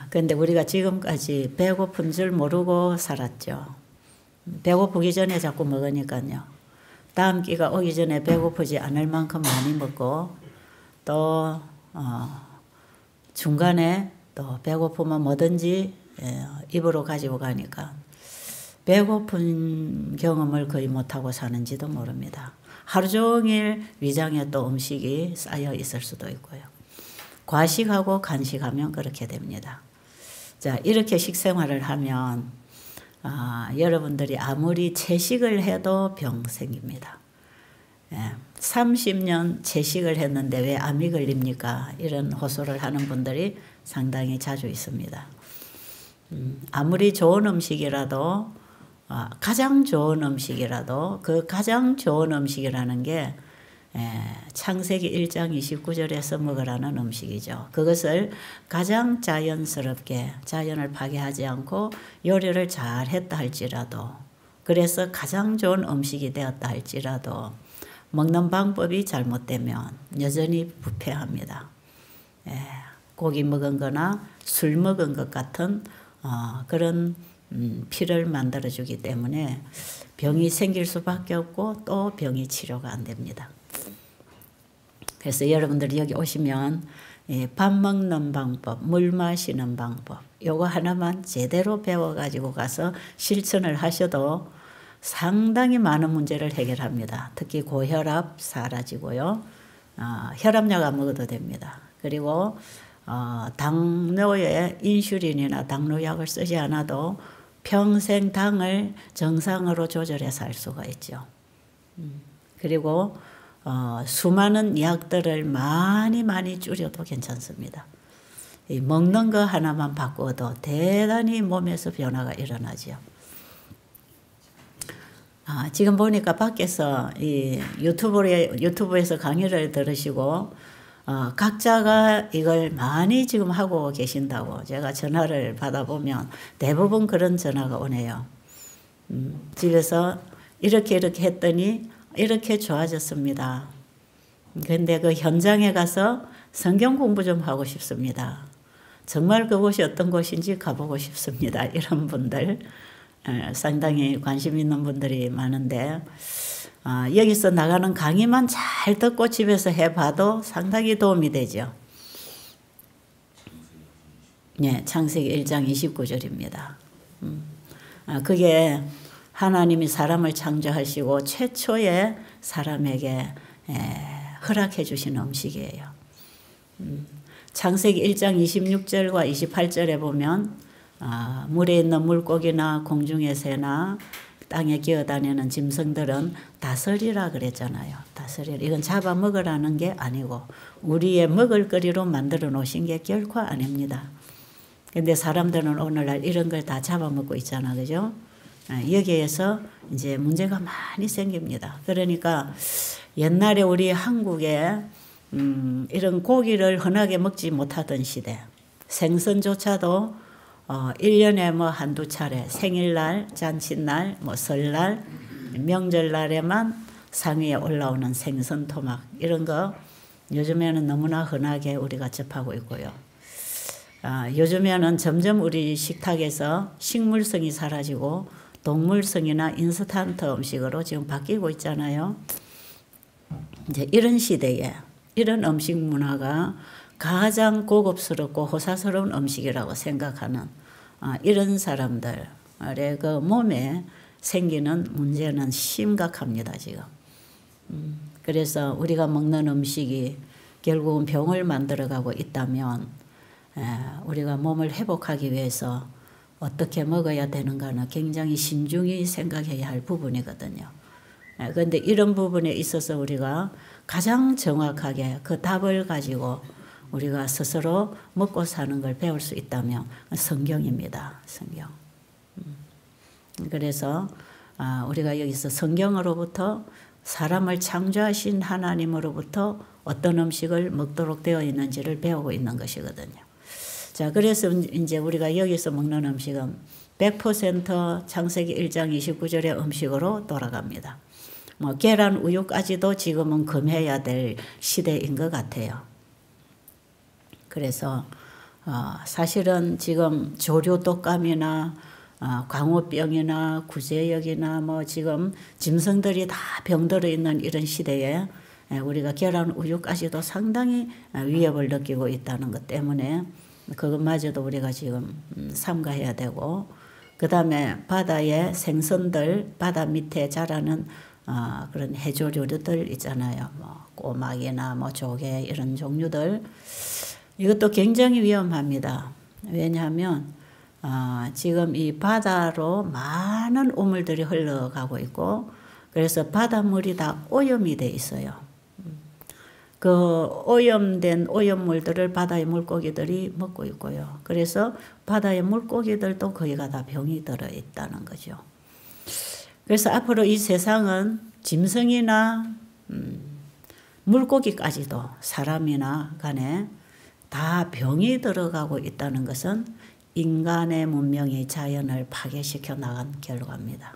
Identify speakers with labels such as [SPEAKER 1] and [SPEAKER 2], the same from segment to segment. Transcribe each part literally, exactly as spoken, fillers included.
[SPEAKER 1] 근데 우리가 지금까지 배고픈 줄 모르고 살았죠. 배고프기 전에 자꾸 먹으니까요. 다음 끼가 오기 전에 배고프지 않을 만큼 많이 먹고 또 어, 중간에 또 배고프면 뭐든지 예, 입으로 가지고 가니까 배고픈 경험을 거의 못하고 사는지도 모릅니다. 하루 종일 위장에 또 음식이 쌓여 있을 수도 있고요. 과식하고 간식하면 그렇게 됩니다. 자, 이렇게 식생활을 하면 아, 여러분들이 아무리 채식을 해도 병 생깁니다. 예, 삼십 년 채식을 했는데 왜 암이 걸립니까? 이런 호소를 하는 분들이 상당히 자주 있습니다. 음, 아무리 좋은 음식이라도 어, 가장 좋은 음식이라도 그 가장 좋은 음식이라는 게 에, 창세기 일 장 이십구 절에서 먹으라는 음식이죠. 그것을 가장 자연스럽게 자연을 파괴하지 않고 요리를 잘 했다 할지라도 그래서 가장 좋은 음식이 되었다 할지라도 먹는 방법이 잘못되면 여전히 부패합니다. 에, 고기 먹은 거나 술 먹은 것 같은 어, 그런 음, 피를 만들어주기 때문에 병이 생길 수밖에 없고 또 병이 치료가 안 됩니다. 그래서 여러분들이 여기 오시면 예, 밥 먹는 방법, 물 마시는 방법 요거 하나만 제대로 배워가지고 가서 실천을 하셔도 상당히 많은 문제를 해결합니다. 특히 고혈압 사라지고요. 어, 혈압약 안 먹어도 됩니다. 그리고 어, 당뇨에 인슐린이나 당뇨약을 쓰지 않아도 평생 당을 정상으로 조절해서 할 수가 있죠. 음, 그리고 어, 수많은 약들을 많이 많이 줄여도 괜찮습니다. 이 먹는 거 하나만 바꿔도 대단히 몸에서 변화가 일어나죠. 아, 지금 보니까 밖에서 이 유튜브에, 유튜브에서 강의를 들으시고 어, 각자가 이걸 많이 지금 하고 계신다고 제가 전화를 받아보면 대부분 그런 전화가 오네요. 음, 집에서 이렇게 이렇게 했더니 이렇게 좋아졌습니다. 근데 그 현장에 가서 성경 공부 좀 하고 싶습니다. 정말 그곳이 어떤 곳인지 가보고 싶습니다. 이런 분들 에, 상당히 관심 있는 분들이 많은데 어, 여기서 나가는 강의만 잘 듣고 집에서 해봐도 상당히 도움이 되죠. 네, 창세기 일 장 이십구 절입니다. 음, 아, 그게 하나님이 사람을 창조하시고 최초의 사람에게 에, 허락해 주신 음식이에요. 음, 창세기 일 장 이십육 절과 이십팔 절에 보면 아, 물에 있는 물고기나 공중의 새나 땅에 기어다니는 짐승들은 다스리라 그랬잖아요. 다스리라. 이건 잡아먹으라는 게 아니고 우리의 먹을거리로 만들어 놓으신 게 결코 아닙니다. 근데 사람들은 오늘날 이런 걸 다 잡아먹고 있잖아. 그죠? 여기에서 이제 문제가 많이 생깁니다. 그러니까 옛날에 우리 한국에 음, 이런 고기를 흔하게 먹지 못하던 시대, 생선조차도 어, 일 년에 뭐 한두 차례, 생일날, 잔칫날, 뭐 설날, 명절날에만 상위에 올라오는 생선 토막, 이런 거 요즘에는 너무나 흔하게 우리가 접하고 있고요. 아, 요즘에는 점점 우리 식탁에서 식물성이 사라지고 동물성이나 인스턴트 음식으로 지금 바뀌고 있잖아요. 이제 이런 시대에 이런 음식 문화가 가장 고급스럽고 호사스러운 음식이라고 생각하는 아, 이런 사람들의 그 몸에 생기는 문제는 심각합니다, 지금. 음, 그래서 우리가 먹는 음식이 결국은 병을 만들어가고 있다면 에, 우리가 몸을 회복하기 위해서 어떻게 먹어야 되는가는 굉장히 신중히 생각해야 할 부분이거든요. 그런데 이런 부분에 있어서 우리가 가장 정확하게 그 답을 가지고 우리가 스스로 먹고 사는 걸 배울 수 있다면 성경입니다. 성경. 그래서 우리가 여기서 성경으로부터 사람을 창조하신 하나님으로부터 어떤 음식을 먹도록 되어 있는지를 배우고 있는 것이거든요. 자, 그래서 이제 우리가 여기서 먹는 음식은 백 퍼센트 창세기 일 장 이십구 절의 음식으로 돌아갑니다. 뭐 계란, 우유까지도 지금은 금해야 될 시대인 것 같아요. 그래서 어, 사실은 지금 조류 독감이나 어, 광우병이나 구제역이나 뭐 지금 짐승들이 다 병들어 있는 이런 시대에 우리가 계란 우유까지도 상당히 위협을 느끼고 있다는 것 때문에 그것마저도 우리가 지금 삼가해야 되고, 그 다음에 바다의 생선들, 바다 밑에 자라는 어, 그런 해조류들 있잖아요. 뭐 꼬막이나 뭐 조개 이런 종류들, 이것도 굉장히 위험합니다. 왜냐하면 어, 지금 이 바다로 많은 우물들이 흘러가고 있고, 그래서 바닷물이 다 오염이 돼 있어요. 그 오염된 오염물들을 바다의 물고기들이 먹고 있고요. 그래서 바다의 물고기들도 거기가 다 병이 들어 있다는 거죠. 그래서 앞으로 이 세상은 짐승이나 음, 물고기까지도 사람이나 간에 다 병이 들어가고 있다는 것은 인간의 문명이 자연을 파괴시켜 나간 결과입니다.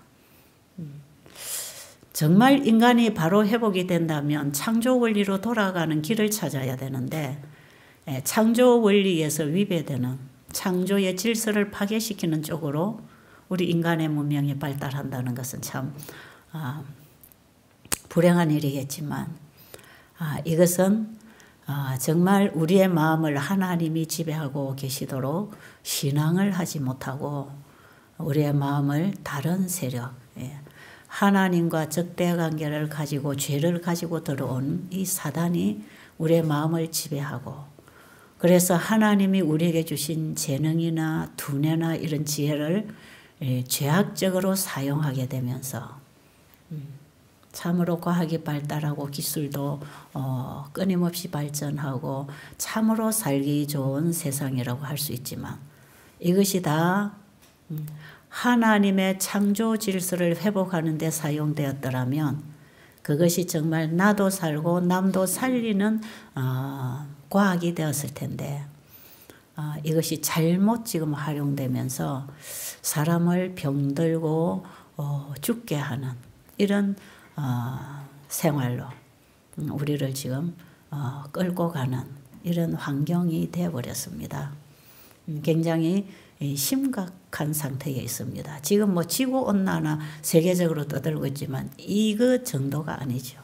[SPEAKER 1] 정말 인간이 바로 회복이 된다면 창조 원리로 돌아가는 길을 찾아야 되는데, 창조 원리에서 위배되는 창조의 질서를 파괴시키는 쪽으로 우리 인간의 문명이 발달한다는 것은 참 아, 불행한 일이겠지만, 아, 이것은 아, 정말 우리의 마음을 하나님이 지배하고 계시도록 신앙을 하지 못하고 우리의 마음을 다른 세력, 예, 하나님과 적대관계를 가지고 죄를 가지고 들어온 이 사단이 우리의 마음을 지배하고, 그래서 하나님이 우리에게 주신 재능이나 두뇌나 이런 지혜를 예, 죄악적으로 사용하게 되면서 음, 참으로 과학이 발달하고 기술도 어, 끊임없이 발전하고 참으로 살기 좋은 세상이라고 할 수 있지만, 이것이 다 음, 하나님의 창조 질서를 회복하는 데 사용되었더라면 그것이 정말 나도 살고 남도 살리는 어, 과학이 되었을 텐데, 어, 이것이 잘못 지금 활용되면서 사람을 병들고 어, 죽게 하는 이런 어, 생활로 우리를 지금 어, 끌고 가는 이런 환경이 되어버렸습니다. 굉장히 심각한 상태에 있습니다. 지금 뭐 지구온난화 세계적으로 떠들고 있지만 이거 정도가 아니죠.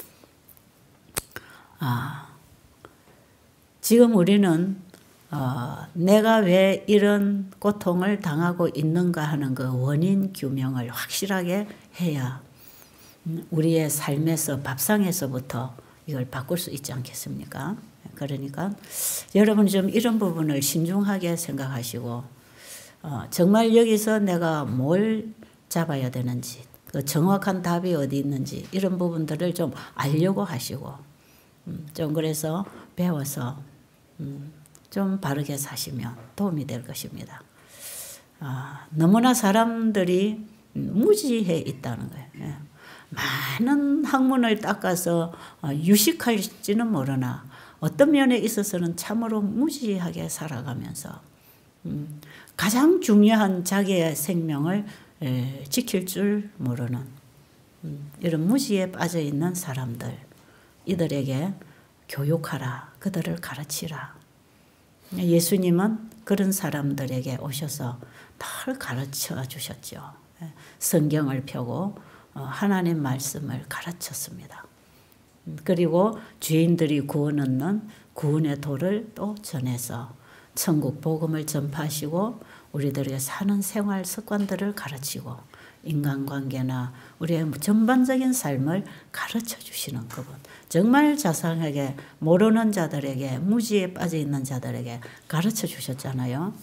[SPEAKER 1] 아, 지금 우리는 어, 내가 왜 이런 고통을 당하고 있는가 하는 그 원인 규명을 확실하게 해야 우리의 삶에서 밥상에서부터 이걸 바꿀 수 있지 않겠습니까? 그러니까 여러분 좀 이런 부분을 신중하게 생각하시고 어, 정말 여기서 내가 뭘 잡아야 되는지, 그 정확한 답이 어디 있는지 이런 부분들을 좀 알려고 하시고 음, 좀 그래서 배워서 음, 좀 바르게 사시면 도움이 될 것입니다. 아, 너무나 사람들이 무지해 있다는 거예요. 예. 많은 학문을 닦아서 유식할지는 모르나 어떤 면에 있어서는 참으로 무지하게 살아가면서 음, 가장 중요한 자기의 생명을 에, 지킬 줄 모르는 음, 이런 무지에 빠져있는 사람들, 이들에게 교육하라, 그들을 가르치라. 예수님은 그런 사람들에게 오셔서 늘 가르쳐 주셨죠. 성경을 펴고 하나님 말씀을 가르쳤습니다. 그리고 죄인들이 구원 얻는 구원의 도를 또 전해서 천국 복음을 전파하시고 우리들에게 사는 생활 습관들을 가르치고 인간관계나 우리의 전반적인 삶을 가르쳐 주시는 그분. 정말 자상하게 모르는 자들에게, 무지에 빠져 있는 자들에게 가르쳐 주셨잖아요.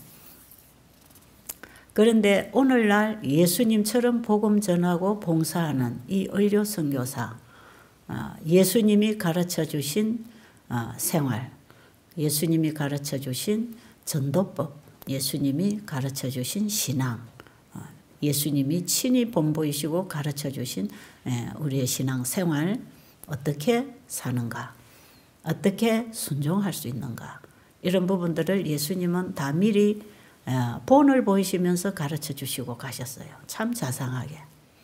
[SPEAKER 1] 그런데 오늘날 예수님처럼 복음 전하고 봉사하는 이 의료 선교사, 예수님이 가르쳐 주신 생활, 예수님이 가르쳐 주신 전도법, 예수님이 가르쳐 주신 신앙, 예수님이 친히 본보이시고 가르쳐 주신 우리의 신앙 생활, 어떻게 사는가, 어떻게 순종할 수 있는가, 이런 부분들을 예수님은 다 미리 본을 보이시면서 가르쳐 주시고 가셨어요. 참 자상하게.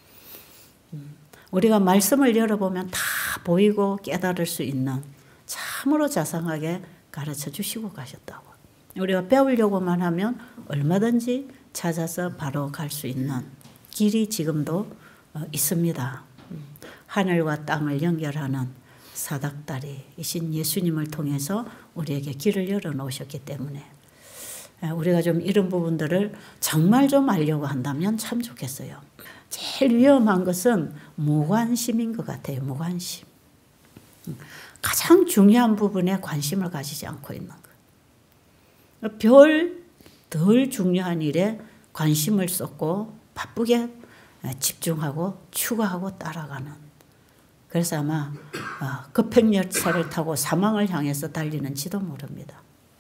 [SPEAKER 1] 우리가 말씀을 열어보면 다 보이고 깨달을 수 있는 참으로 자상하게 가르쳐 주시고 가셨다고. 우리가 배우려고만 하면 얼마든지 찾아서 바로 갈 수 있는 길이 지금도 있습니다. 하늘과 땅을 연결하는 사닥다리이신 예수님을 통해서 우리에게 길을 열어놓으셨기 때문에 우리가 좀 이런 부분들을 정말 좀 알려고 한다면 참 좋겠어요. 제일 위험한 것은 무관심인 것 같아요. 무관심. 가장 중요한 부분에 관심을 가지지 않고 있는 것. 별 덜 중요한 일에 관심을 쏟고 바쁘게 집중하고 추구하고 따라가는. 그래서 아마 급행열차를 타고 사망을 향해서 달리는지도 모릅니다.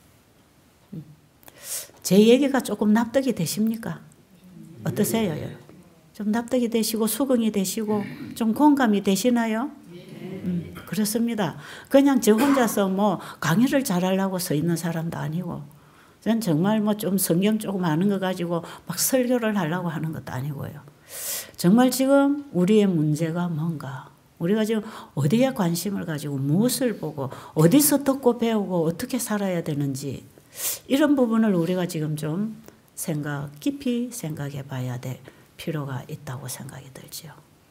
[SPEAKER 1] 제 얘기가 조금 납득이 되십니까? 어떠세요? 여러분? 좀 납득이 되시고 수긍이 되시고 좀 공감이 되시나요? 음, 그렇습니다. 그냥 저 혼자서 뭐 강의를 잘하려고 서 있는 사람도 아니고 전 정말 뭐 좀 성경 조금 아는 거 가지고 막 설교를 하려고 하는 것도 아니고요. 정말 지금 우리의 문제가 뭔가, 우리가 지금 어디에 관심을 가지고 무엇을 보고 어디서 듣고 배우고 어떻게 살아야 되는지 이런 부분을 우리가 지금 좀 생각 깊이 생각해 봐야 될 필요가 있다고 생각이 들죠.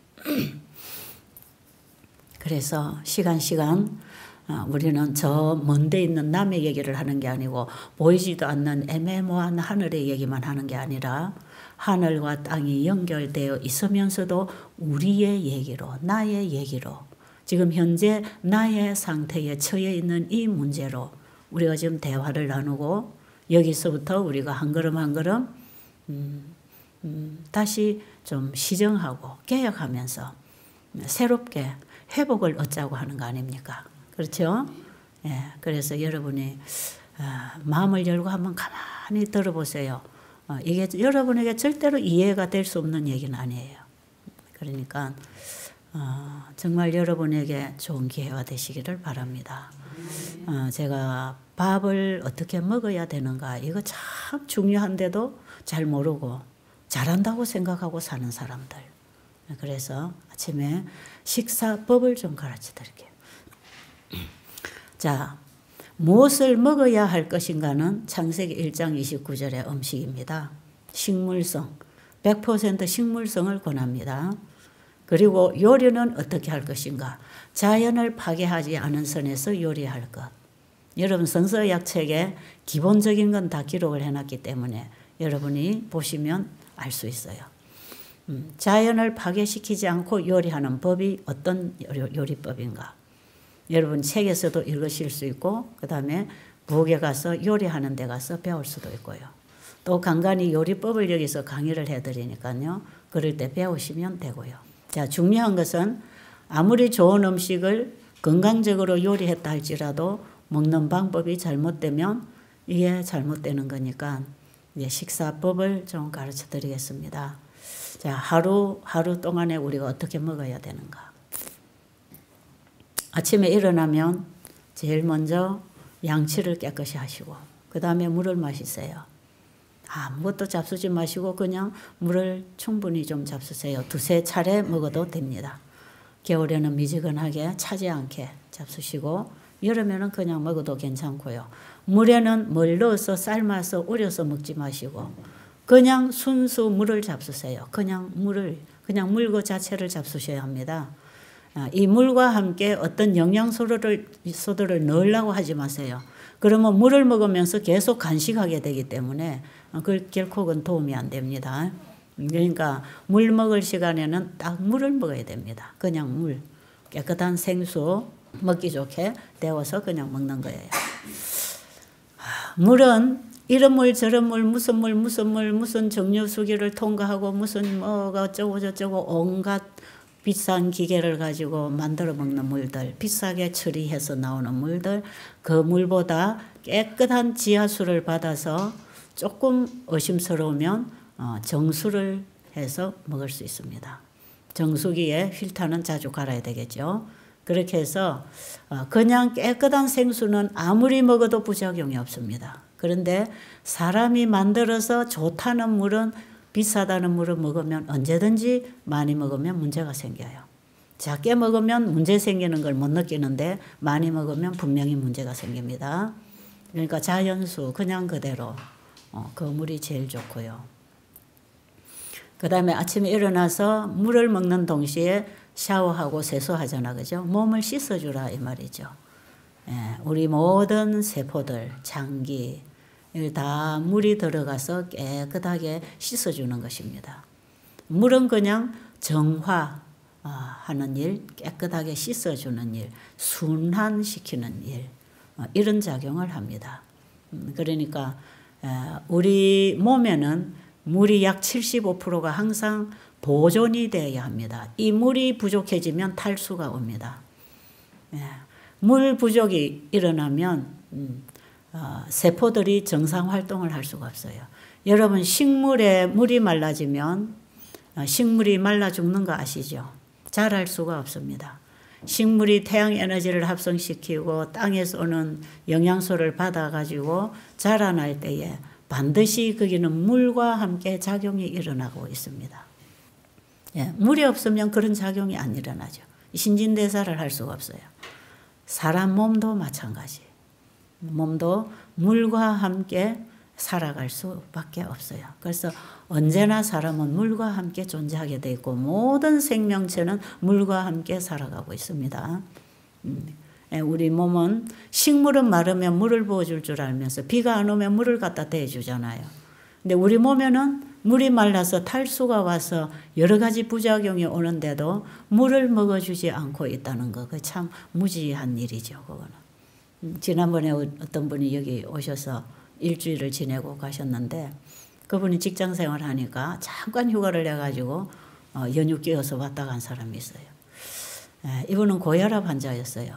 [SPEAKER 1] 그래서 시간 시간 우리는 저 먼데 있는 남의 얘기를 하는 게 아니고 보이지도 않는 애매모호한 하늘의 얘기만 하는 게 아니라 하늘과 땅이 연결되어 있으면서도 우리의 얘기로, 나의 얘기로, 지금 현재 나의 상태에 처해 있는 이 문제로 우리가 지금 대화를 나누고 여기서부터 우리가 한 걸음 한 걸음 음, 음, 다시 좀 시정하고 개혁하면서 새롭게 회복을 얻자고 하는 거 아닙니까? 그렇죠? 예, 그래서 여러분이 아, 마음을 열고 한번 가만히 들어보세요. 어, 이게 여러분에게 절대로 이해가 될 수 없는 얘기는 아니에요. 그러니까 어, 정말 여러분에게 좋은 기회가 되시기를 바랍니다. 어, 제가 밥을 어떻게 먹어야 되는가 이거 참 중요한데도 잘 모르고 잘한다고 생각하고 사는 사람들. 그래서 아침에 식사법을 좀 가르쳐 드릴게요. 자, 무엇을 먹어야 할 것인가는 창세기 일 장 이십구 절의 음식입니다. 식물성, 백 퍼센트 식물성을 권합니다. 그리고 요리는 어떻게 할 것인가? 자연을 파괴하지 않은 선에서 요리할 것. 여러분 성서약 책에 기본적인 건 다 기록을 해놨기 때문에 여러분이 보시면 알 수 있어요. 음, 자연을 파괴시키지 않고 요리하는 법이 어떤 요리법인가? 여러분 책에서도 읽으실 수 있고 그 다음에 부엌에 가서 요리하는 데 가서 배울 수도 있고요. 또 간간히 요리법을 여기서 강의를 해드리니까요. 그럴 때 배우시면 되고요. 자, 중요한 것은 아무리 좋은 음식을 건강적으로 요리했다 할지라도 먹는 방법이 잘못되면 이게 잘못되는 거니까 이제 식사법을 좀 가르쳐 드리겠습니다. 자, 하루, 하루 동안에 우리가 어떻게 먹어야 되는가. 아침에 일어나면 제일 먼저 양치를 깨끗이 하시고 그 다음에 물을 마시세요. 아무것도 잡수지 마시고 그냥 물을 충분히 좀 잡수세요. 두세 차례 먹어도 됩니다. 겨울에는 미지근하게 차지 않게 잡수시고 여름에는 그냥 먹어도 괜찮고요. 물에는 뭘 넣어서 삶아서 우려서 먹지 마시고 그냥 순수 물을 잡수세요. 그냥 물을, 그냥 물 그 자체를 잡수셔야 합니다. 이 물과 함께 어떤 영양소를 소들을 넣으려고 하지 마세요. 그러면 물을 먹으면서 계속 간식하게 되기 때문에 그 결코 그건 도움이 안 됩니다. 그러니까 물 먹을 시간에는 딱 물을 먹어야 됩니다. 그냥 물, 깨끗한 생수 먹기 좋게 데워서 그냥 먹는 거예요. 물은 이런 물 저런 물 무슨 물 무슨 물 무슨 정류수기를 통과하고 무슨 뭐가 어쩌고 저쩌고 온갖 비싼 기계를 가지고 만들어 먹는 물들, 비싸게 처리해서 나오는 물들, 그 물보다 깨끗한 지하수를 받아서 조금 의심스러우면 정수를 해서 먹을 수 있습니다. 정수기에 필터는 자주 갈아야 되겠죠. 그렇게 해서 그냥 깨끗한 생수는 아무리 먹어도 부작용이 없습니다. 그런데 사람이 만들어서 좋다는 물은 비싸다는 물을 먹으면 언제든지 많이 먹으면 문제가 생겨요. 작게 먹으면 문제 생기는 걸 못 느끼는데 많이 먹으면 분명히 문제가 생깁니다. 그러니까 자연수 그냥 그대로 어, 그 물이 제일 좋고요. 그 다음에 아침에 일어나서 물을 먹는 동시에 샤워하고 세수하잖아, 그죠? 몸을 씻어주라 이 말이죠. 예, 우리 모든 세포들, 장기 다 물이 들어가서 깨끗하게 씻어주는 것입니다. 물은 그냥 정화하는 일, 깨끗하게 씻어주는 일, 순환시키는 일, 이런 작용을 합니다. 그러니까 우리 몸에는 물이 약 칠십오 퍼센트가 항상 보존이 되어야 합니다. 이 물이 부족해지면 탈수가 옵니다. 물 부족이 일어나면 세포들이 정상 활동을 할 수가 없어요. 여러분 식물에 물이 말라지면 식물이 말라 죽는 거 아시죠? 자랄 수가 없습니다. 식물이 태양 에너지를 합성시키고 땅에서 오는 영양소를 받아가지고 자라날 때에 반드시 거기는 물과 함께 작용이 일어나고 있습니다. 예, 물이 없으면 그런 작용이 안 일어나죠. 신진대사를 할 수가 없어요. 사람 몸도 마찬가지. 몸도 물과 함께 살아갈 수밖에 없어요. 그래서 언제나 사람은 물과 함께 존재하게 돼 있고 모든 생명체는 물과 함께 살아가고 있습니다. 우리 몸은 식물은 마르면 물을 부어줄 줄 알면서 비가 안 오면 물을 갖다 대주잖아요. 근데 우리 몸에는 물이 말라서 탈수가 와서 여러 가지 부작용이 오는데도 물을 먹어주지 않고 있다는 거, 그 참 무지한 일이죠, 그거는. 지난번에 어떤 분이 여기 오셔서 일주일을 지내고 가셨는데 그분이 직장 생활을 하니까 잠깐 휴가를 내가지고 어, 연휴 끼어서 왔다 간 사람이 있어요. 에, 이분은 고혈압 환자였어요.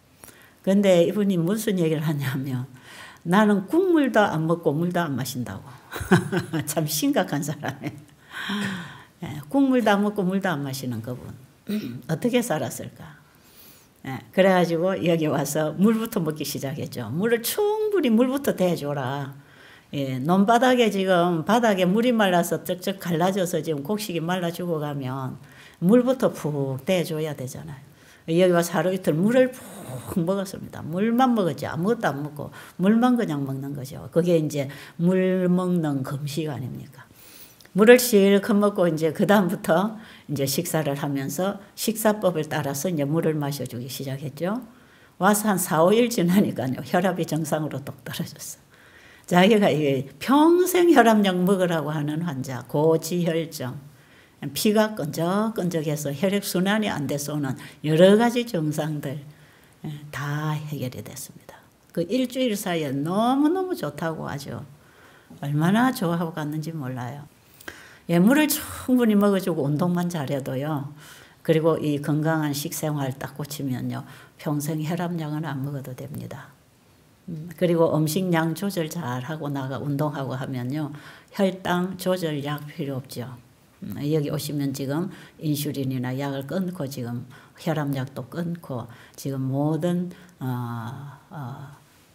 [SPEAKER 1] 근데 이분이 무슨 얘기를 하냐면 나는 국물도 안 먹고 물도 안 마신다고. 참 심각한 사람이에요. 에, 국물도 안 먹고 물도 안 마시는 그분. 어떻게 살았을까? 예, 그래가지고 여기 와서 물부터 먹기 시작했죠. 물을 충분히 물부터 대줘라. 예, 논바닥에 지금 바닥에 물이 말라서 쩍쩍 갈라져서 지금 곡식이 말라 죽어가면 물부터 푹 대줘야 되잖아요. 여기 와서 하루 이틀 물을 푹 먹었습니다. 물만 먹었지 아무것도 안 먹고 물만 그냥 먹는 거죠. 그게 이제 물 먹는 금식 아닙니까? 물을 실컷 먹고 이제 그 다음부터 이제 식사를 하면서 식사법을 따라서 이제 물을 마셔주기 시작했죠. 와서 한 사, 오 일 지나니까요. 혈압이 정상으로 똑 떨어졌어. 자기가 이게 평생 혈압약 먹으라고 하는 환자, 고지혈증, 피가 끈적끈적해서 혈액순환이 안 돼서 오는 여러 가지 증상들 다 해결이 됐습니다. 그 일주일 사이에 너무너무 좋다고 아주 얼마나 좋아하고 갔는지 몰라요. 예, 물을 충분히 먹어주고 운동만 잘해도요. 그리고 이 건강한 식생활 딱 고치면요. 평생 혈압약은 안 먹어도 됩니다. 음, 그리고 음식량 조절 잘하고 나가 운동하고 하면요. 혈당 조절약 필요 없죠. 음, 여기 오시면 지금 인슐린이나 약을 끊고 지금 혈압약도 끊고 지금 모든 어, 어,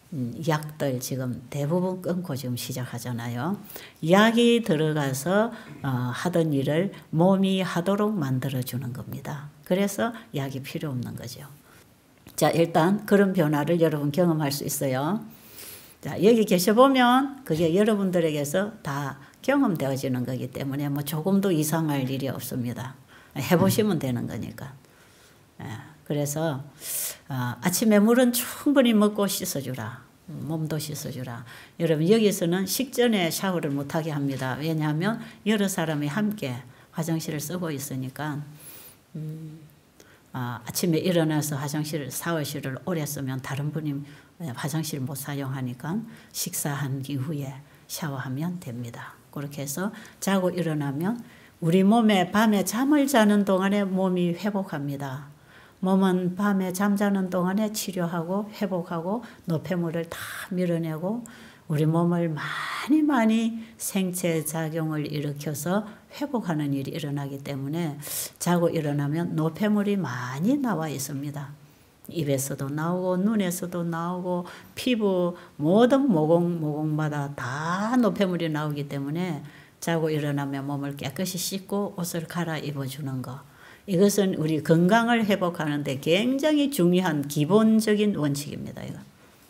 [SPEAKER 1] 약들 지금 대부분 끊고 지금 시작하잖아요. 약이 들어가서 어, 하던 일을 몸이 하도록 만들어주는 겁니다. 그래서 약이 필요 없는 거죠. 자, 일단 그런 변화를 여러분 경험할 수 있어요. 자, 여기 계셔보면 그게 여러분들에게서 다 경험되어지는 거기 때문에 뭐 조금도 이상할 일이 없습니다. 해보시면 되는 거니까. 예. 그래서 어, 아침에 물은 충분히 먹고 씻어주라. 몸도 씻어주라. 여러분 여기서는 식전에 샤워를 못하게 합니다. 왜냐하면 여러 사람이 함께 화장실을 쓰고 있으니까 음, 어, 아침에 일어나서 화장실, 샤워실을 오래 쓰면 다른 분이 화장실 못 사용하니까 식사한 이후에 샤워하면 됩니다. 그렇게 해서 자고 일어나면 우리 몸에 밤에 잠을 자는 동안에 몸이 회복합니다. 몸은 밤에 잠자는 동안에 치료하고 회복하고 노폐물을 다 밀어내고 우리 몸을 많이 많이 생체 작용을 일으켜서 회복하는 일이 일어나기 때문에 자고 일어나면 노폐물이 많이 나와 있습니다. 입에서도 나오고 눈에서도 나오고 피부 모든 모공 모공마다 다 노폐물이 나오기 때문에 자고 일어나면 몸을 깨끗이 씻고 옷을 갈아입어 주는 거. 이것은 우리 건강을 회복하는 데 굉장히 중요한 기본적인 원칙입니다. 이거.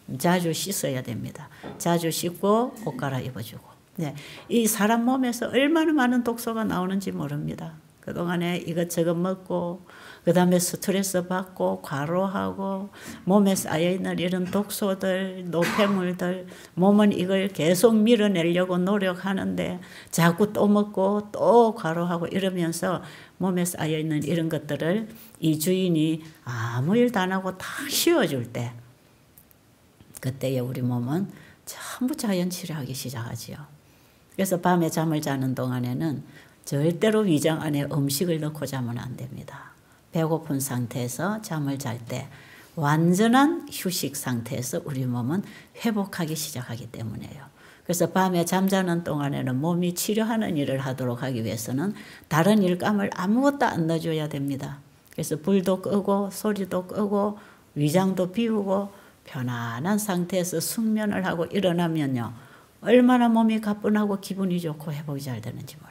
[SPEAKER 1] 자주 씻어야 됩니다. 자주 씻고 옷 갈아입어주고. 네, 이 사람 몸에서 얼마나 많은 독소가 나오는지 모릅니다. 그동안에 이것저것 먹고 그 다음에 스트레스 받고 과로하고 몸에 쌓여있는 이런 독소들, 노폐물들, 몸은 이걸 계속 밀어내려고 노력하는데 자꾸 또 먹고 또 과로하고 이러면서 몸에 쌓여있는 이런 것들을 이 주인이 아무 일도 안 하고 다 씌워줄 때 그때에 우리 몸은 전부 자연치료하기 시작하지요. 그래서 밤에 잠을 자는 동안에는 절대로 위장 안에 음식을 넣고 자면 안 됩니다. 배고픈 상태에서 잠을 잘 때 완전한 휴식 상태에서 우리 몸은 회복하기 시작하기 때문에요. 그래서 밤에 잠자는 동안에는 몸이 치료하는 일을 하도록 하기 위해서는 다른 일감을 아무것도 안 넣어줘야 됩니다. 그래서 불도 끄고 소리도 끄고 위장도 비우고 편안한 상태에서 숙면을 하고 일어나면요. 얼마나 몸이 가뿐하고 기분이 좋고 회복이 잘 되는지 몰라.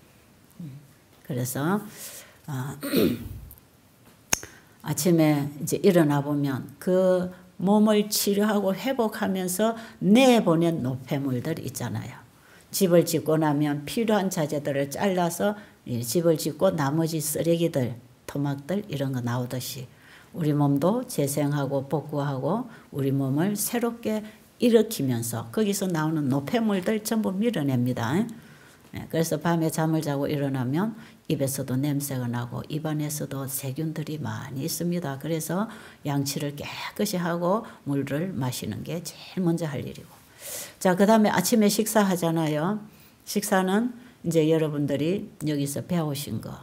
[SPEAKER 1] 그래서 어, 아침에 이제 일어나 보면 그 몸을 치료하고 회복하면서 내보낸 노폐물들 있잖아요. 집을 짓고 나면 필요한 자재들을 잘라서 집을 짓고 나머지 쓰레기들, 토막들 이런 거 나오듯이 우리 몸도 재생하고 복구하고 우리 몸을 새롭게 일으키면서 거기서 나오는 노폐물들 전부 밀어냅니다. 그래서 밤에 잠을 자고 일어나면 입에서도 냄새가 나고 입안에서도 세균들이 많이 있습니다. 그래서 양치를 깨끗이 하고 물을 마시는 게 제일 먼저 할 일이고. 자, 그 다음에 아침에 식사하잖아요. 식사는 이제 여러분들이 여기서 배우신 거,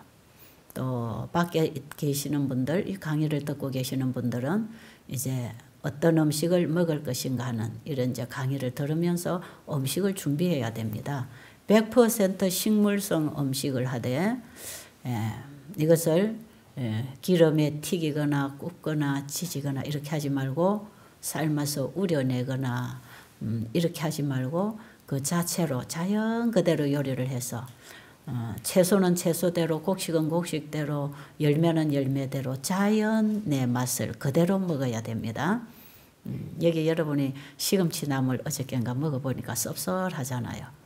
[SPEAKER 1] 또 밖에 계시는 분들, 이 강의를 듣고 계시는 분들은 이제 어떤 음식을 먹을 것인가 하는 이런 이제 강의를 들으면서 음식을 준비해야 됩니다. 백 퍼센트 식물성 음식을 하되 예, 이것을 예, 기름에 튀기거나 굽거나 지지거나 이렇게 하지 말고 삶아서 우려내거나 음, 이렇게 하지 말고 그 자체로 자연 그대로 요리를 해서 어, 채소는 채소대로 곡식은 곡식대로 열매는 열매대로 자연의 맛을 그대로 먹어야 됩니다. 음, 여기 여러분이 시금치 나물 어저께인가 먹어보니까 씁쓸하잖아요.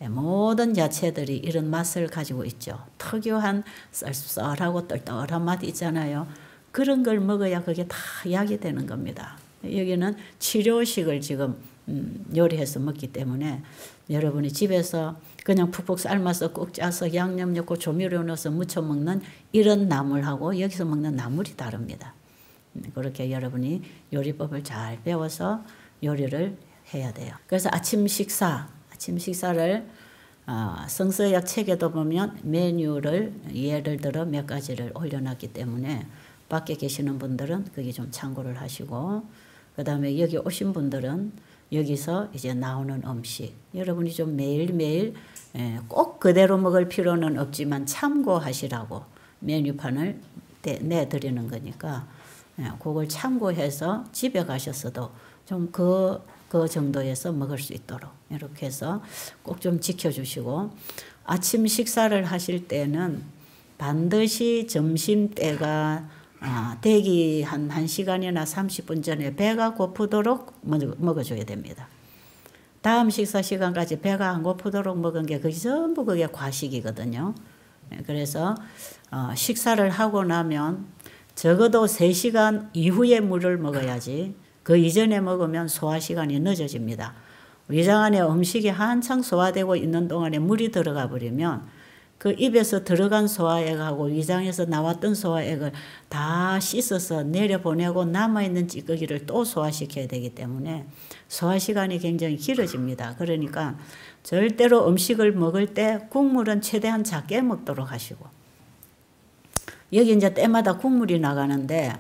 [SPEAKER 1] 모든 야채들이 이런 맛을 가지고 있죠. 특유한 썰썰하고 똘똘한 맛이 있잖아요. 그런 걸 먹어야 그게 다 약이 되는 겁니다. 여기는 치료식을 지금 음, 요리해서 먹기 때문에 여러분이 집에서 그냥 푹푹 삶아서 꾹 짜서 양념 넣고 조미료 넣어서 무쳐 먹는 이런 나물하고 여기서 먹는 나물이 다릅니다. 그렇게 여러분이 요리법을 잘 배워서 요리를 해야 돼요. 그래서 아침 식사 아침 식사를 어, 성서약 책에도 보면 메뉴를 예를 들어 몇 가지를 올려놨기 때문에 밖에 계시는 분들은 거기 좀 참고를 하시고 그 다음에 여기 오신 분들은 여기서 이제 나오는 음식 여러분이 좀 매일매일 에, 꼭 그대로 먹을 필요는 없지만 참고하시라고 메뉴판을 내드리는 거니까 에, 그걸 참고해서 집에 가셨어도 좀 그 그 정도에서 먹을 수 있도록 이렇게 해서 꼭 좀 지켜주시고 아침 식사를 하실 때는 반드시 점심때가 아, 대기 한 1시간이나 삼십 분 전에 배가 고프도록 먹어줘야 됩니다. 다음 식사 시간까지 배가 안 고프도록 먹은 게 그게 전부 그게 과식이거든요. 그래서 어, 식사를 하고 나면 적어도 세 시간 이후에 물을 먹어야지 그 이전에 먹으면 소화 시간이 늦어집니다. 위장 안에 음식이 한창 소화되고 있는 동안에 물이 들어가 버리면 그 입에서 들어간 소화액하고 위장에서 나왔던 소화액을 다 씻어서 내려보내고 남아있는 찌꺼기를 또 소화시켜야 되기 때문에 소화 시간이 굉장히 길어집니다. 그러니까 절대로 음식을 먹을 때 국물은 최대한 작게 먹도록 하시고 여기 이제 때마다 국물이 나가는데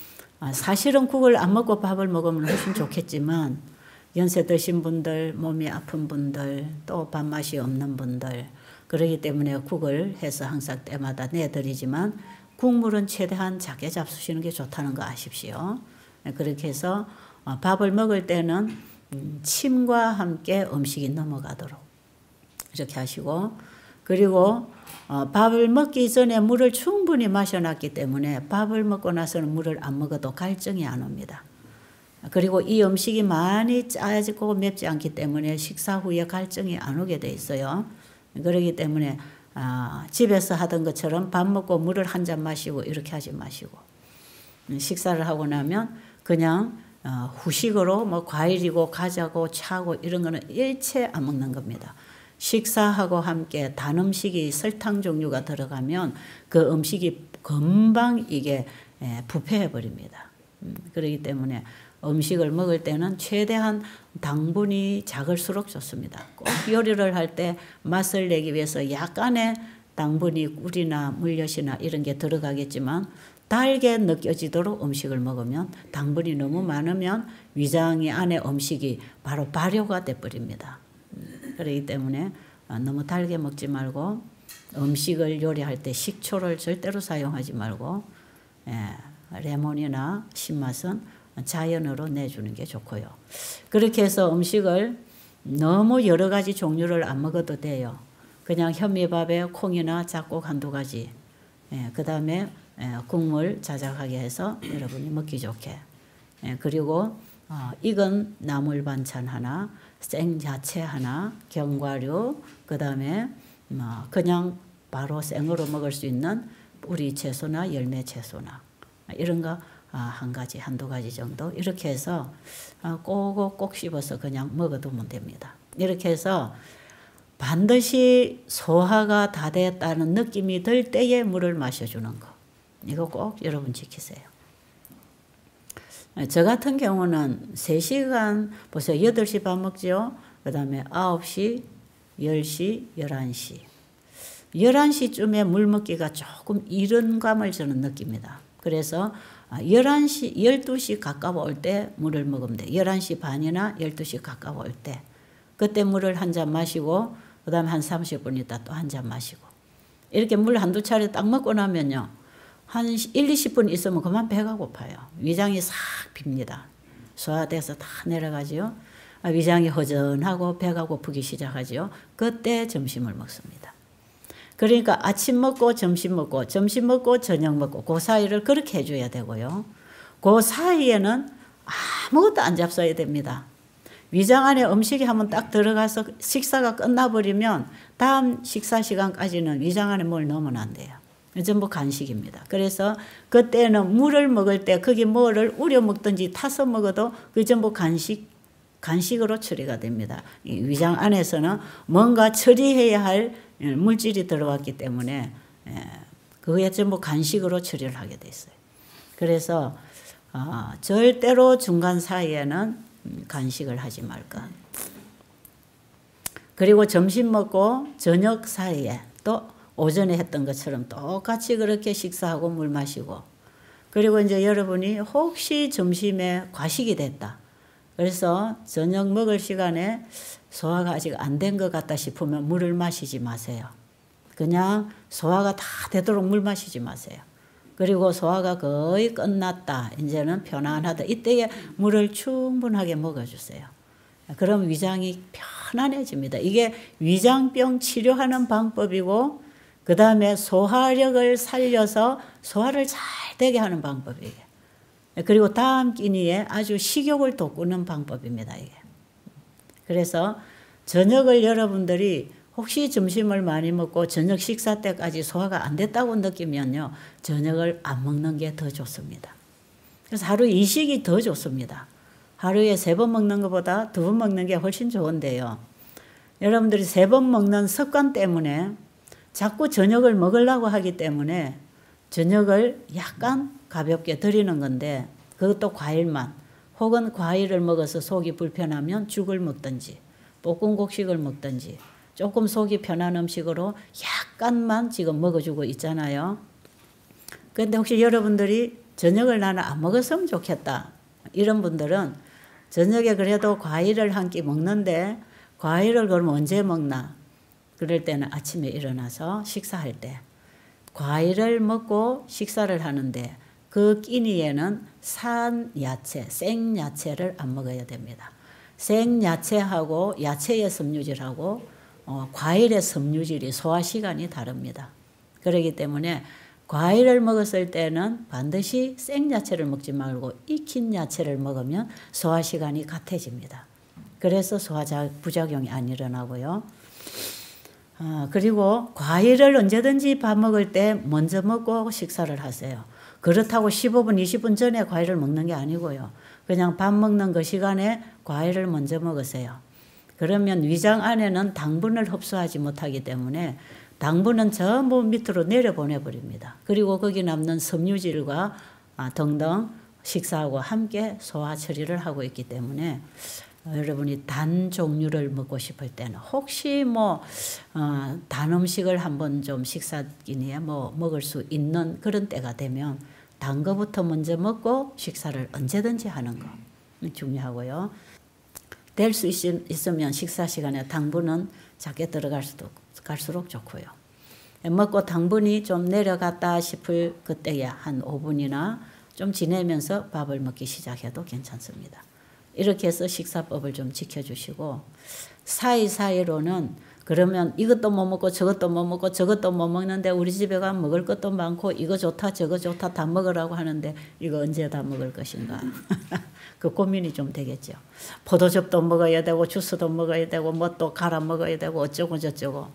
[SPEAKER 1] 사실은 국을 안 먹고 밥을 먹으면 훨씬 좋겠지만 연세 드신 분들, 몸이 아픈 분들, 또 밥맛이 없는 분들 그러기 때문에 국을 해서 항상 때마다 내드리지만 국물은 최대한 작게 잡수시는 게 좋다는 거 아십시오. 그렇게 해서 밥을 먹을 때는 침과 함께 음식이 넘어가도록 이렇게 하시고 그리고 어, 밥을 먹기 전에 물을 충분히 마셔놨기 때문에 밥을 먹고 나서는 물을 안 먹어도 갈증이 안 옵니다. 그리고 이 음식이 많이 짜지고 맵지 않기 때문에 식사 후에 갈증이 안 오게 돼 있어요. 그렇기 때문에 아, 집에서 하던 것처럼 밥 먹고 물을 한 잔 마시고 이렇게 하지 마시고 식사를 하고 나면 그냥 어, 후식으로 뭐 과일이고 과자고 차고 이런 거는 일체 안 먹는 겁니다. 식사하고 함께 단 음식이 설탕 종류가 들어가면 그 음식이 금방 이게 예, 부패해 버립니다. 음, 그렇기 때문에 음식을 먹을 때는 최대한 당분이 작을수록 좋습니다. 꼭 요리를 할 때 맛을 내기 위해서 약간의 당분이 꿀이나 물엿이나 이런 게 들어가겠지만 달게 느껴지도록 음식을 먹으면 당분이 너무 많으면 위장이 안에 음식이 바로 발효가 돼버립니다. 그렇기 때문에 너무 달게 먹지 말고 음식을 요리할 때 식초를 절대로 사용하지 말고 예, 레몬이나 신맛은 자연으로 내주는 게 좋고요. 그렇게 해서 음식을 너무 여러 가지 종류를 안 먹어도 돼요. 그냥 현미밥에 콩이나 잡곡 한두 가지 예, 그 다음에 예, 국물 자작하게 해서 여러분이 먹기 좋게 예, 그리고 어, 익은 나물 반찬 하나 생야채 하나 견과류 그 다음에 뭐 그냥 바로 생으로 먹을 수 있는 뿌리 채소나 열매 채소나 이런 거 한 가지 한두 가지 정도 이렇게 해서 꼭꼭 꼭 씹어서 그냥 먹어두면 됩니다. 이렇게 해서 반드시 소화가 다 됐다는 느낌이 들 때에 물을 마셔주는 거 이거 꼭 여러분 지키세요. 저 같은 경우는 세 시간 보세요. 여덟 시 밥 먹죠. 그 다음에 아홉 시, 열 시, 열한 시 열한 시쯤에 물 먹기가 조금 이른 감을 저는 느낍니다. 그래서 열한 시, 열두 시 가까워 올 때 물을 먹으면 돼. 열한 시 반이나 열두 시 가까워 올 때. 그때 물을 한 잔 마시고 그 다음에 한 삼십 분 있다 또 한 잔 마시고 이렇게 물 한두 차례 딱 먹고 나면요. 한 일, 이십 분 있으면 그만 배가 고파요. 위장이 싹 빕니다. 소화돼서 다 내려가죠. 위장이 허전하고 배가 고프기 시작하죠. 그때 점심을 먹습니다. 그러니까 아침 먹고 점심 먹고 점심 먹고 저녁 먹고 그 사이를 그렇게 해줘야 되고요. 그 사이에는 아무것도 안 잡숴야 됩니다. 위장 안에 음식이 한번 딱 들어가서 식사가 끝나버리면 다음 식사 시간까지는 위장 안에 뭘 넣으면 안 돼요. 전부 간식입니다. 그래서 그때는 물을 먹을 때 거기 뭐를 우려 먹든지 타서 먹어도 그 전부 간식, 간식으로 처리가 됩니다. 이 위장 안에서는 뭔가 처리해야 할 물질이 들어왔기 때문에 그게 전부 간식으로 처리를 하게 돼 있어요. 그래서 어, 절대로 중간 사이에는 간식을 하지 말 것. 그리고 점심 먹고 저녁 사이에 또 오전에 했던 것처럼 똑같이 그렇게 식사하고 물 마시고 그리고 이제 여러분이 혹시 점심에 과식이 됐다. 그래서 저녁 먹을 시간에 소화가 아직 안 된 것 같다 싶으면 물을 마시지 마세요. 그냥 소화가 다 되도록 물 마시지 마세요. 그리고 소화가 거의 끝났다. 이제는 편안하다. 이때에 물을 충분하게 먹어주세요. 그럼 위장이 편안해집니다. 이게 위장병 치료하는 방법이고 그 다음에 소화력을 살려서 소화를 잘 되게 하는 방법이에요. 그리고 다음 끼니에 아주 식욕을 돋구는 방법입니다. 이게. 그래서 저녁을 여러분들이 혹시 점심을 많이 먹고 저녁 식사 때까지 소화가 안 됐다고 느끼면요. 저녁을 안 먹는 게 더 좋습니다. 그래서 하루 이식이 더 좋습니다. 하루에 세 번 먹는 것보다 두 번 먹는 게 훨씬 좋은데요. 여러분들이 세 번 먹는 습관 때문에 자꾸 저녁을 먹으려고 하기 때문에 저녁을 약간 가볍게 드리는 건데 그것도 과일만 혹은 과일을 먹어서 속이 불편하면 죽을 먹든지 볶은 곡식을 먹든지 조금 속이 편한 음식으로 약간만 지금 먹어주고 있잖아요. 그런데 혹시 여러분들이 저녁을 나는 안 먹었으면 좋겠다. 이런 분들은 저녁에 그래도 과일을 한 끼 먹는데 과일을 그럼 언제 먹나? 그럴 때는 아침에 일어나서 식사할 때 과일을 먹고 식사를 하는데 그 끼니에는 산 야채, 생야채를 안 먹어야 됩니다. 생야채하고 야채의 섬유질하고 어, 과일의 섬유질이 소화 시간이 다릅니다. 그렇기 때문에 과일을 먹었을 때는 반드시 생야채를 먹지 말고 익힌 야채를 먹으면 소화시간이 같아집니다. 그래서 소화 부작용이 안 일어나고요. 아, 그리고 과일을 언제든지 밥 먹을 때 먼저 먹고 식사를 하세요. 그렇다고 십오 분, 이십 분 전에 과일을 먹는 게 아니고요. 그냥 밥 먹는 그 시간에 과일을 먼저 먹으세요. 그러면 위장 안에는 당분을 흡수하지 못하기 때문에 당분은 전부 밑으로 내려보내버립니다. 그리고 거기 남는 섬유질과 등등 식사하고 함께 소화 처리를 하고 있기 때문에 여러분이 단 종류를 먹고 싶을 때는 혹시 뭐 어, 단 음식을 한번 좀 식사기니에 뭐 먹을 수 있는 그런 때가 되면 단 거부터 먼저 먹고 식사를 언제든지 하는 거 중요하고요. 될 수 있으면 식사 시간에 당분은 작게 들어갈 수도 갈수록 좋고요. 먹고 당분이 좀 내려갔다 싶을 그때에 한 오 분이나 좀 지내면서 밥을 먹기 시작해도 괜찮습니다. 이렇게 해서 식사법을 좀 지켜주시고 사이사이로는 그러면 이것도 못 먹고 저것도 못 먹고 저것도 못 먹는데 우리 집에 가면 먹을 것도 많고 이거 좋다 저거 좋다 다 먹으라고 하는데 이거 언제 다 먹을 것인가 그 고민이 좀 되겠죠. 포도즙도 먹어야 되고 주스도 먹어야 되고 뭐 또 갈아 먹어야 되고 어쩌고 저쩌고.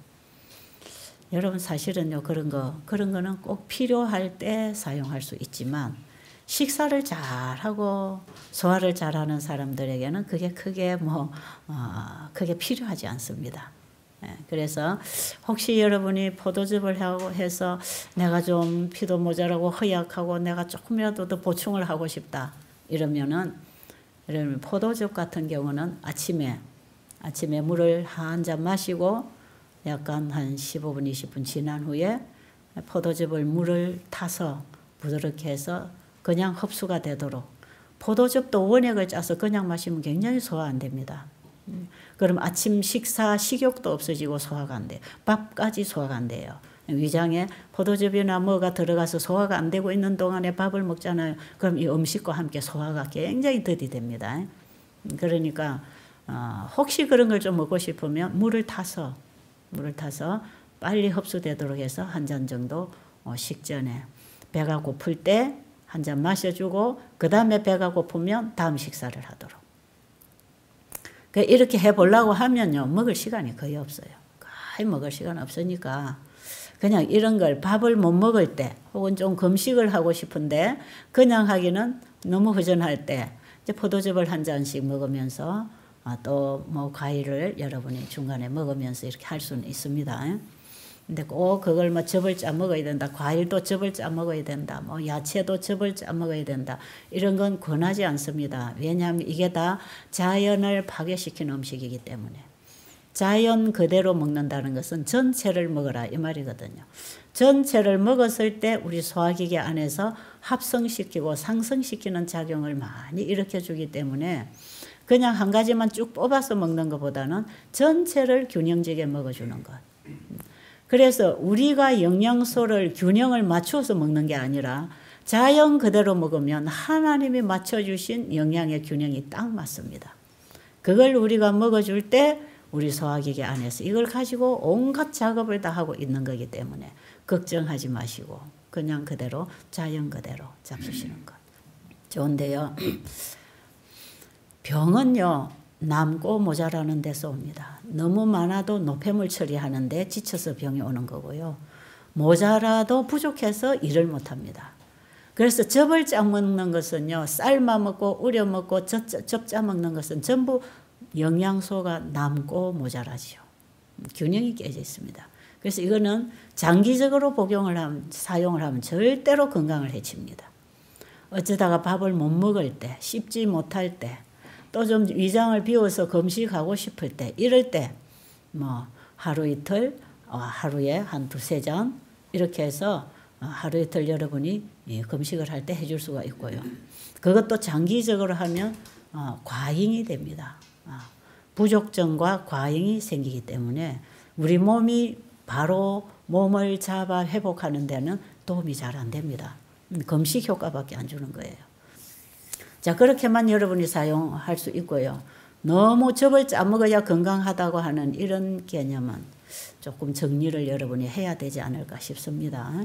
[SPEAKER 1] 여러분 사실은요 그런 거 그런 거는 꼭 필요할 때 사용할 수 있지만 식사를 잘하고 소화를 잘하는 사람들에게는 그게 크게 뭐 어, 크게 필요하지 않습니다. 예, 그래서 혹시 여러분이 포도즙을 하고 해서 내가 좀 피도 모자라고 허약하고 내가 조금이라도 더 보충을 하고 싶다 이러면은 여러분 포도즙 같은 경우는 아침에 아침에 물을 한 잔 마시고 약간 한 십오 분 이십 분 지난 후에 포도즙을 물을 타서 부드럽게 해서 그냥 흡수가 되도록. 포도즙도 원액을 짜서 그냥 마시면 굉장히 소화 안 됩니다. 그럼 아침 식사 식욕도 없어지고 소화가 안 돼요. 밥까지 소화가 안 돼요. 위장에 포도즙이나 뭐가 들어가서 소화가 안 되고 있는 동안에 밥을 먹잖아요. 그럼 이 음식과 함께 소화가 굉장히 더디 됩니다. 그러니까 어, 혹시 그런 걸 좀 먹고 싶으면 물을 타서 물을 타서 빨리 흡수되도록 해서 한 잔 정도 어, 식전에 배가 고플 때 한 잔 마셔주고 그 다음에 배가 고프면 다음 식사를 하도록. 이렇게 해보려고 하면요 먹을 시간이 거의 없어요. 거의 먹을 시간 없으니까 그냥 이런 걸 밥을 못 먹을 때 혹은 좀 금식을 하고 싶은데 그냥 하기는 너무 허전할 때 이제 포도즙을 한 잔씩 먹으면서 또 뭐 과일을 여러분이 중간에 먹으면서 이렇게 할 수는 있습니다. 근데 꼭 그걸 뭐 즙을 짜 먹어야 된다. 과일도 즙을 짜 먹어야 된다. 뭐 야채도 즙을 짜 먹어야 된다. 이런 건 권하지 않습니다. 왜냐하면 이게 다 자연을 파괴시키는 음식이기 때문에. 자연 그대로 먹는다는 것은 전체를 먹어라 이 말이거든요. 전체를 먹었을 때 우리 소화기계 안에서 합성시키고 상승시키는 작용을 많이 일으켜주기 때문에 그냥 한 가지만 쭉 뽑아서 먹는 것보다는 전체를 균형지게 먹어주는 것. 그래서 우리가 영양소를 균형을 맞추어서 먹는 게 아니라 자연 그대로 먹으면 하나님이 맞춰주신 영양의 균형이 딱 맞습니다. 그걸 우리가 먹어줄 때 우리 소화기계 안에서 이걸 가지고 온갖 작업을 다 하고 있는 거기 때문에 걱정하지 마시고 그냥 그대로 자연 그대로 잡수시는 것. 좋은데요. 병은요. 남고 모자라는 데서 옵니다. 너무 많아도 노폐물 처리하는데 지쳐서 병이 오는 거고요. 모자라도 부족해서 일을 못합니다. 그래서 즙을 짜 먹는 것은요. 삶아 먹고 우려 먹고 접 짜 먹는 것은 전부 영양소가 남고 모자라지요. 균형이 깨져 있습니다. 그래서 이거는 장기적으로 복용을 하면, 사용을 하면 절대로 건강을 해칩니다. 어쩌다가 밥을 못 먹을 때, 씹지 못할 때, 또 좀 위장을 비워서 금식하고 싶을 때 이럴 때 뭐 하루 이틀 어, 하루에 한 두세 잔 이렇게 해서 어, 하루 이틀 여러분이 예, 금식을 할 때 해줄 수가 있고요. 그것도 장기적으로 하면 어, 과잉이 됩니다. 어, 부족증과 과잉이 생기기 때문에 우리 몸이 바로 몸을 잡아 회복하는 데는 도움이 잘 안 됩니다. 금식 효과밖에 안 주는 거예요. 자, 그렇게만 여러분이 사용할 수 있고요. 너무 즙을 짜 먹어야 건강하다고 하는 이런 개념은 조금 정리를 여러분이 해야 되지 않을까 싶습니다.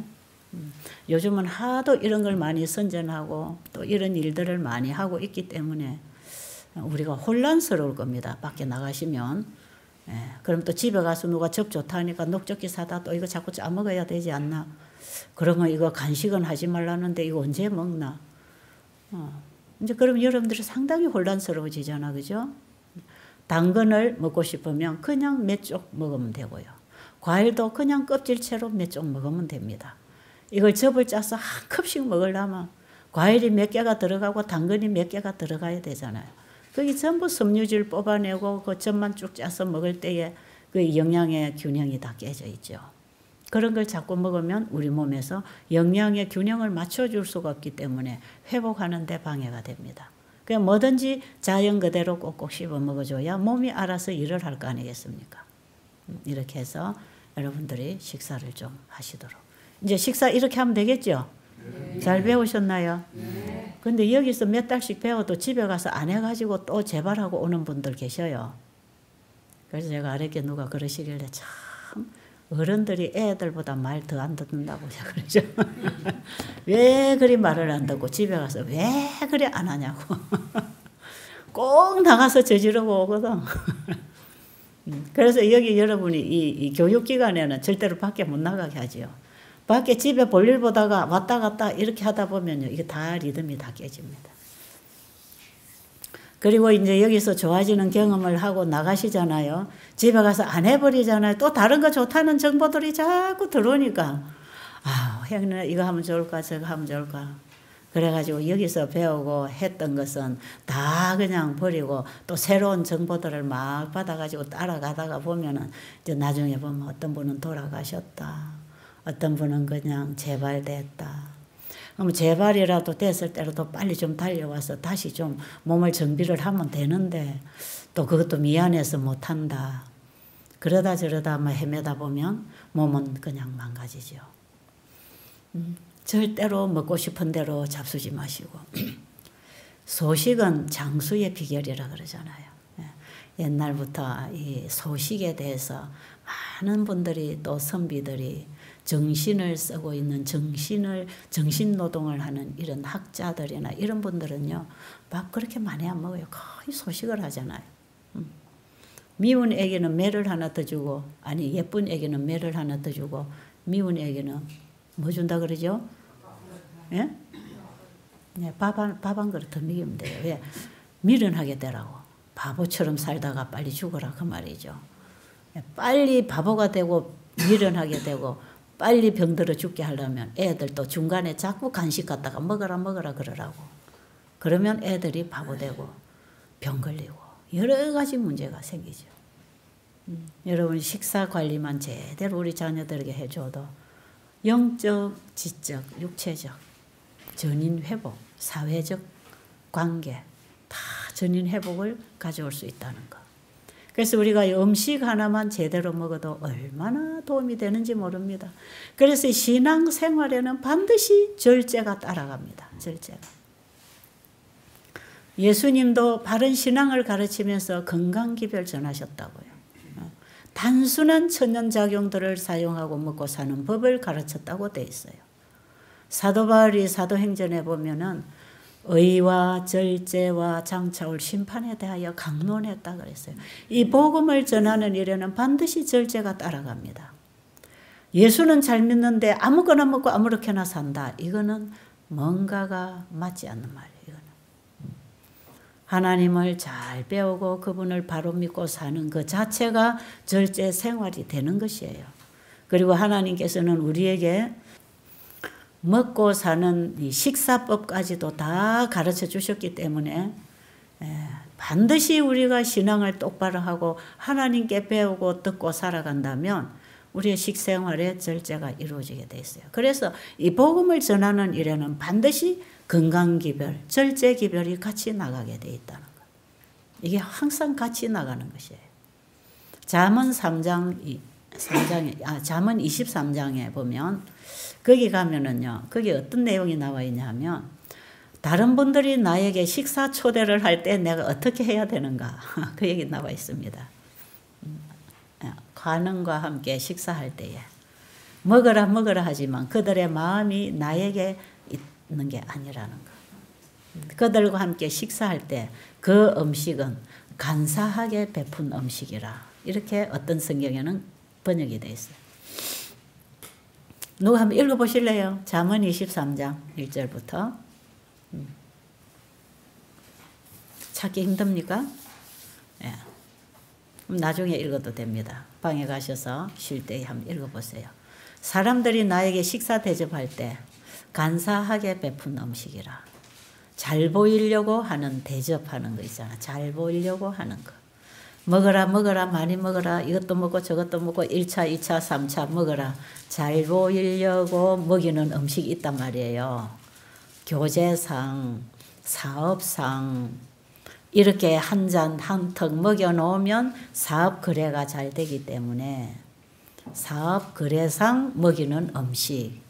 [SPEAKER 1] 음, 요즘은 하도 이런 걸 많이 선전하고 또 이런 일들을 많이 하고 있기 때문에 우리가 혼란스러울 겁니다. 밖에 나가시면. 예, 그럼 또 집에 가서 누가 접 좋다 하니까 녹젓기 사다 또 이거 자꾸 짜먹어야 되지 않나. 그러면 이거 간식은 하지 말라는데 이거 언제 먹나. 어. 이제 그럼 여러분들이 상당히 혼란스러워지잖아. 그죠? 당근을 먹고 싶으면 그냥 몇 쪽 먹으면 되고요. 과일도 그냥 껍질채로 몇 쪽 먹으면 됩니다. 이걸 접을 짜서 한 컵씩 먹으려면 과일이 몇 개가 들어가고 당근이 몇 개가 들어가야 되잖아요. 그게 전부 섬유질 뽑아내고 그 접만 쭉 짜서 먹을 때에 그 영양의 균형이 다 깨져 있죠. 그런 걸 자꾸 먹으면 우리 몸에서 영양의 균형을 맞춰줄 수가 없기 때문에 회복하는 데 방해가 됩니다. 그냥 뭐든지 자연 그대로 꼭꼭 씹어 먹어줘야 몸이 알아서 일을 할 거 아니겠습니까? 이렇게 해서 여러분들이 식사를 좀 하시도록. 이제 식사 이렇게 하면 되겠죠? 네. 잘 배우셨나요? 네. 근데 여기서 몇 달씩 배워도 집에 가서 안 해가지고 또 재발하고 오는 분들 계셔요. 그래서 제가 아랫게 누가 그러시길래 참 어른들이 애들보다 말 더 안 듣는다고 제가 그러죠. 왜 그리 말을 안 듣고 집에 가서 왜 그리 안 하냐고. 꼭 나가서 저지르고 오거든. 그래서 여기 여러분이 이, 이 교육기관에는 절대로 밖에 못 나가게 하지요. 밖에 집에 볼일 보다가 왔다 갔다 이렇게 하다 보면요. 이게 다 리듬이 다 깨집니다. 그리고 이제 여기서 좋아지는 경험을 하고 나가시잖아요. 집에 가서 안 해버리잖아요. 또 다른 거 좋다는 정보들이 자꾸 들어오니까 아, 형님 이거 하면 좋을까 저거 하면 좋을까. 그래가지고 여기서 배우고 했던 것은 다 그냥 버리고 또 새로운 정보들을 막 받아가지고 따라가다가 보면은 이제 나중에 보면 어떤 분은 돌아가셨다. 어떤 분은 그냥 재발됐다. 그럼 재발이라도 됐을 때라도 빨리 좀 달려와서 다시 좀 몸을 정비를 하면 되는데 또 그것도 미안해서 못한다. 그러다 저러다 뭐 헤매다 보면 몸은 그냥 망가지죠. 음, 절대로 먹고 싶은 대로 잡수지 마시고 소식은 장수의 비결이라 그러잖아요. 옛날부터 이 소식에 대해서 많은 분들이 또 선비들이 정신을 쓰고 있는 정신을 정신 노동을 하는 이런 학자들이나 이런 분들은요 막 그렇게 많이 안 먹어요. 거의 소식을 하잖아요. 음. 미운 애기는 매를 하나 더 주고 아니 예쁜 애기는 매를 하나 더 주고 미운 애기는 뭐 준다 그러죠? 예? 네, 밥 한, 밥 한 그릇 더 먹이면 돼요. 왜? 미련하게 되라고. 바보처럼 살다가 빨리 죽어라 그 말이죠. 빨리 바보가 되고 미련하게 되고 빨리 병들어 죽게 하려면 애들도 중간에 자꾸 간식 갖다가 먹어라 먹어라 그러라고. 그러면 애들이 바보 되고 병 걸리고 여러 가지 문제가 생기죠. 음, 여러분 식사 관리만 제대로 우리 자녀들에게 해줘도 영적, 지적, 육체적, 전인 회복, 사회적 관계 다 전인 회복을 가져올 수 있다는 것. 그래서 우리가 음식 하나만 제대로 먹어도 얼마나 도움이 되는지 모릅니다. 그래서 신앙생활에는 반드시 절제가 따라갑니다. 절제가. 예수님도 바른 신앙을 가르치면서 건강기별 전하셨다고요. 단순한 천연작용들을 사용하고 먹고 사는 법을 가르쳤다고 돼 있어요. 사도 바울이 사도행전에 보면은 의와 절제와 장차올 심판에 대하여 강론했다 그랬어요. 이 복음을 전하는 일에는 반드시 절제가 따라갑니다. 예수는 잘 믿는데 아무거나 먹고 아무렇게나 산다. 이거는 뭔가가 맞지 않는 말이에요. 이거는. 하나님을 잘 배우고 그분을 바로 믿고 사는 그 자체가 절제 생활이 되는 것이에요. 그리고 하나님께서는 우리에게 먹고 사는 이 식사법까지도 다 가르쳐 주셨기 때문에 반드시 우리가 신앙을 똑바로 하고 하나님께 배우고 듣고 살아간다면 우리의 식생활에 절제가 이루어지게 돼 있어요. 그래서 이 복음을 전하는 일에는 반드시 건강기별, 절제기별이 같이 나가게 돼 있다는 것. 이게 항상 같이 나가는 것이에요. 잠언 삼 장, 삼 장에, 아, 잠언 이십삼 장에 보면 거기 가면은요, 거기 어떤 내용이 나와 있냐면, 다른 분들이 나에게 식사 초대를 할 때 내가 어떻게 해야 되는가. 그 얘기 나와 있습니다. 관원과 함께 식사할 때에 먹어라 먹어라 하지만 그들의 마음이 나에게 있는 게 아니라는 거. 그들과 함께 식사할 때 그 음식은 간사하게 베푼 음식이라. 이렇게 어떤 성경에는 번역이 되어 있어요. 누가 한번 읽어보실래요? 잠언 이십삼 장 일 절부터. 음. 찾기 힘듭니까? 예. 나중에 읽어도 됩니다. 방에 가셔서 쉴 때 한번 읽어보세요. 사람들이 나에게 식사 대접할 때 간사하게 베푼 음식이라. 잘 보이려고 하는 대접하는 거 있잖아. 잘 보이려고 하는 거. 먹어라 먹어라 많이 먹어라. 이것도 먹고 저것도 먹고 일 차 이 차 삼 차 먹어라. 잘 보이려고 먹이는 음식이 있단 말이에요. 교제상, 사업상 이렇게 한 잔 한턱 먹여놓으면 사업 거래가 잘 되기 때문에 사업 거래상 먹이는 음식.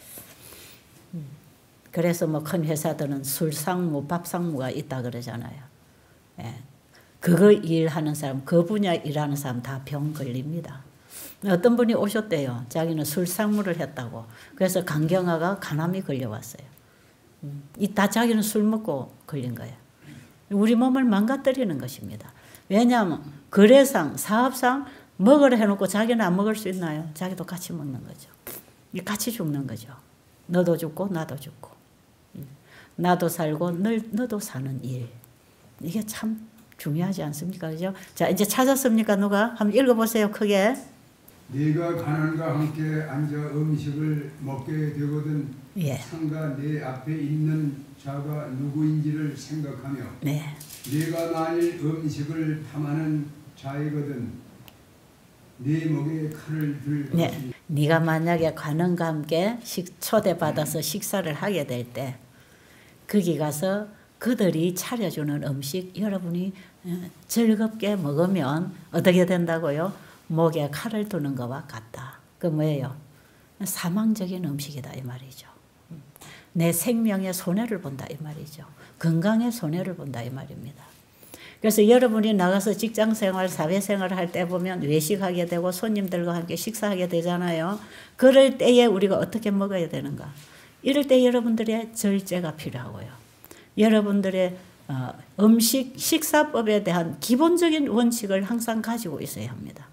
[SPEAKER 1] 그래서 뭐 큰 회사들은 술상무, 밥상무가 있다 그러잖아요. 예. 그거 일하는 사람, 그 분야 일하는 사람 다 병 걸립니다. 어떤 분이 오셨대요. 자기는 술상무를 했다고. 그래서 간경화가 간암이 걸려왔어요. 이 다 자기는 술 먹고 걸린 거예요. 우리 몸을 망가뜨리는 것입니다. 왜냐하면 거래상, 사업상 먹으라 해놓고 자기는 안 먹을 수 있나요? 자기도 같이 먹는 거죠. 같이 죽는 거죠. 너도 죽고 나도 죽고. 나도 살고 너, 너도 사는 일. 이게 참 중요하지 않습니까? 그죠? 자, 이제 찾았습니까? 누가? 한번 읽어보세요. 크게.
[SPEAKER 2] 네가 가난과 함께 앉아 음식을 먹게 되거든
[SPEAKER 1] 예.
[SPEAKER 2] 상가 네 앞에 있는 자가 누구인지를 생각하며
[SPEAKER 1] 네.
[SPEAKER 2] 네가 만일 음식을 탐하는 자이거든 네 목에 칼을 들
[SPEAKER 1] 네.
[SPEAKER 2] 것이니
[SPEAKER 1] 네가 만약에 관원과 함께 식, 초대받아서 식사를 하게 될 때 거기 가서 그들이 차려주는 음식 여러분이 즐겁게 먹으면 어떻게 된다고요? 목에 칼을 두는 것과 같다. 그 뭐예요? 사망적인 음식이다 이 말이죠. 내 생명에 손해를 본다 이 말이죠. 건강에 손해를 본다 이 말입니다. 그래서 여러분이 나가서 직장생활, 사회생활을 할 때 보면 외식하게 되고 손님들과 함께 식사하게 되잖아요. 그럴 때에 우리가 어떻게 먹어야 되는가? 이럴 때 여러분들의 절제가 필요하고요. 여러분들의 어, 음식, 식사법에 대한 기본적인 원칙을 항상 가지고 있어야 합니다.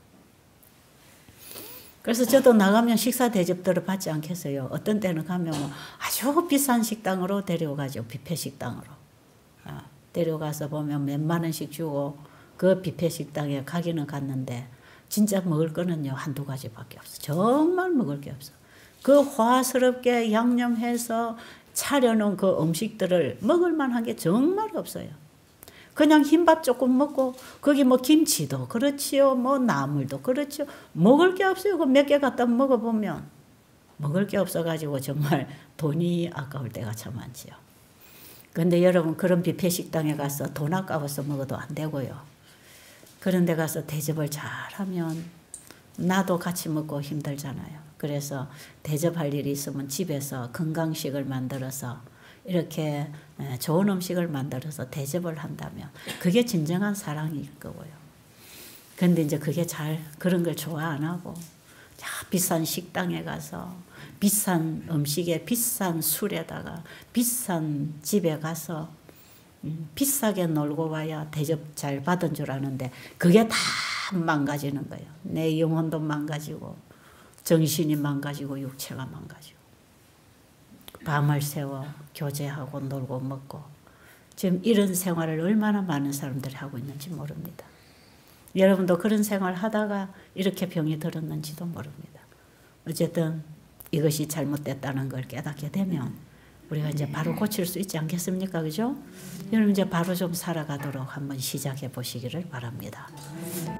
[SPEAKER 1] 그래서 저도 나가면 식사 대접들을 받지 않겠어요. 어떤 때는 가면 뭐 아주 비싼 식당으로 데려가죠. 뷔페 식당으로. 아, 데려가서 보면 몇만 원씩 주고 그 뷔페 식당에 가기는 갔는데 진짜 먹을 거는요 한두 가지밖에 없어. 정말 먹을 게 없어. 그 화스럽게 양념해서 차려놓은 그 음식들을 먹을 만한 게 정말 없어요. 그냥 흰밥 조금 먹고 거기 뭐 김치도 그렇지요. 뭐 나물도 그렇지요. 먹을 게 없어요. 그 몇 개 갖다 먹어보면 먹을 게 없어가지고 정말 돈이 아까울 때가 참 많지요. 그런데 여러분 그런 뷔페 식당에 가서 돈 아까워서 먹어도 안 되고요. 그런 데 가서 대접을 잘하면 나도 같이 먹고 힘들잖아요. 그래서 대접할 일이 있으면 집에서 건강식을 만들어서 이렇게 좋은 음식을 만들어서 대접을 한다면 그게 진정한 사랑일 거고요. 그런데 이제 그게 잘 그런 걸 좋아 안 하고 비싼 식당에 가서 비싼 음식에 비싼 술에다가 비싼 집에 가서 음, 비싸게 놀고 와야 대접 잘 받은 줄 아는데 그게 다 망가지는 거예요. 내 영혼도 망가지고 정신이 망가지고 육체가 망가지고 밤을 새워 교제하고 놀고 먹고 지금 이런 생활을 얼마나 많은 사람들이 하고 있는지 모릅니다. 여러분도 그런 생활 하다가 이렇게 병이 들었는지도 모릅니다. 어쨌든 이것이 잘못됐다는 걸 깨닫게 되면 우리가 이제 바로 고칠 수 있지 않겠습니까? 그죠? 여러분 이제 바로 좀 살아가도록 한번 시작해 보시기를 바랍니다.